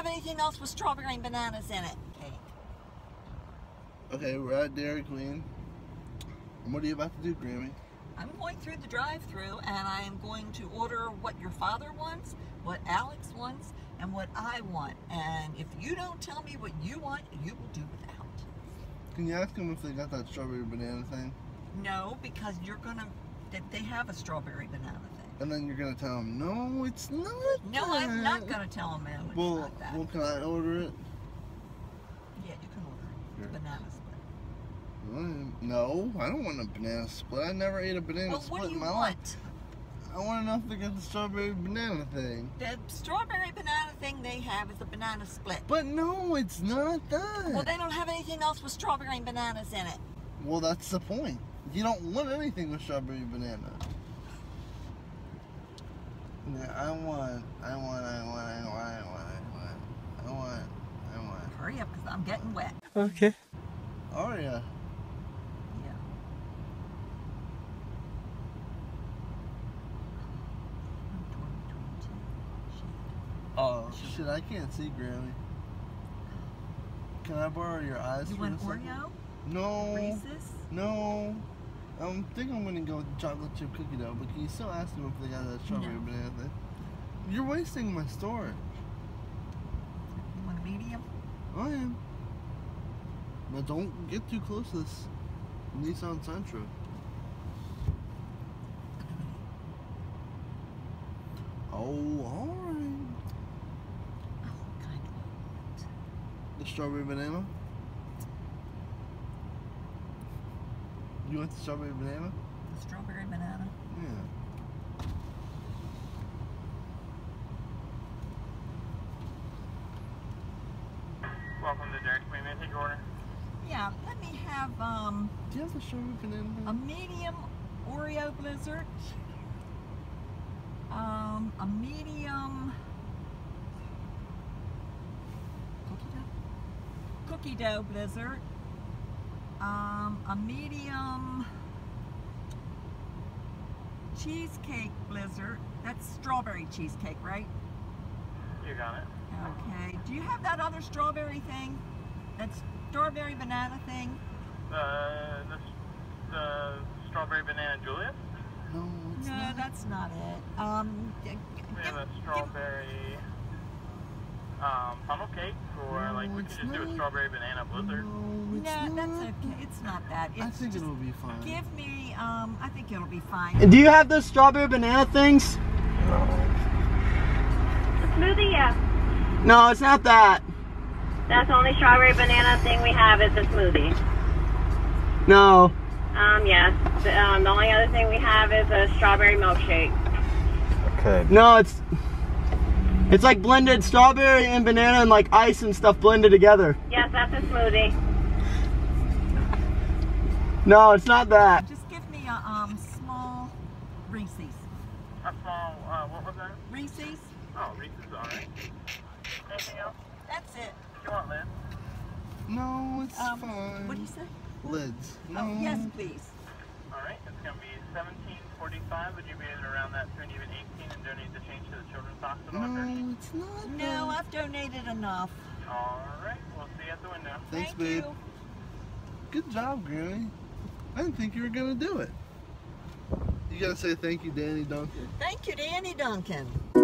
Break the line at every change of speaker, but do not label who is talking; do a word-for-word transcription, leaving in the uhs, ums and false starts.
have anything else with strawberry and bananas in it. Cake.
Okay, we're at Dairy Queen. And what are you about to do, Grammy?
I'm going through the drive-thru and I am going to order what your father wants, what Alex wants, and what I want. And if you don't tell me what you want, you will do without.
Can you ask them if they got that strawberry banana thing?
No, because you're gonna, that they have a strawberry banana thing.
And then you're gonna tell them, no, it's not
No,
that.
I'm not gonna tell them no, it's
well,
not that.
Well, can I order it?
Yeah, you can order it.
Sure.
Banana split.
No, I don't want a banana split. I never ate a banana
Well,
split
what do you
in my
want?
life. I want to know if they got the strawberry banana thing.
The strawberry banana thing they have is a banana split.
But no, it's not that.
Well, they don't have anything else with strawberry and bananas in it.
Well, that's the point. You don't want anything with strawberry banana. Yeah, I want, I want, I want, I want, I want, I want, I want, I want.
Hurry up, because I'm getting wet.
Okay. Oh, yeah.
Yeah.
Oh, shit, I can't see, Grammy. Can I borrow your eyes
You
for
want
a second?
Oreo?
No.
Reese's?
No. I um, think I'm going to go with the chocolate chip cookie dough, but can you still ask them if they got that strawberry
No.
banana thing? You're wasting my storage.
You want a medium?
I am. But don't get too close to this Nissan Sentra. Oh, alright.
Oh, kind of.
The strawberry banana? You want the strawberry banana?
The strawberry banana?
Yeah.
Welcome to Dairy Queen. May I take your order?
Yeah, let me have um
Do you have the strawberry banana?
a medium Oreo blizzard. Um, a medium cookie dough, cookie dough blizzard. Um, a medium cheesecake blizzard. That's strawberry cheesecake, right?
You got it.
Okay. Do you have that other strawberry thing? That strawberry banana thing?
Uh, the, the strawberry banana Julius?
No, it's
No,
not.
that's not it. Um, g- g-
We
give-
have a
give-
strawberry um, funnel cake, or
No,
like we
it's
could just do a
not.
strawberry banana blizzard.
No, it's
No,
not.
that's okay. It's not that. It's
I think
just,
it'll be fine.
give me, um, I think it'll be fine.
And do you have those strawberry banana things?
Smoothie, yeah.
No, it's not that.
That's the only strawberry banana thing we have is a smoothie.
No.
Um, yes. The, um, the only other thing we have is a strawberry milkshake.
Okay.
No, it's it's like blended strawberry and banana and like ice and stuff blended together.
Yes, that's a smoothie.
No, it's not that.
Just give me a, um, small Reese's.
A small, uh, what was that?
Reese's?
Oh, Reese's, alright. Anything else?
That's it.
You want Lynn?
No, it's
Um,
fine.
what do you say?
Lids. No.
Oh, yes, please.
Alright, it's going to be seventeen forty-five. Would you be able to round that to an even eighteen and donate the change to the Children's Hospital?
No, it's not.
No,
that.
I've donated enough.
Alright, we'll see you at the window.
Thanks,
Thank
babe.
you.
Good job, Granny. I didn't think you were gonna do it. You gotta say thank you, Danny Duncan.
Thank you, Danny Duncan.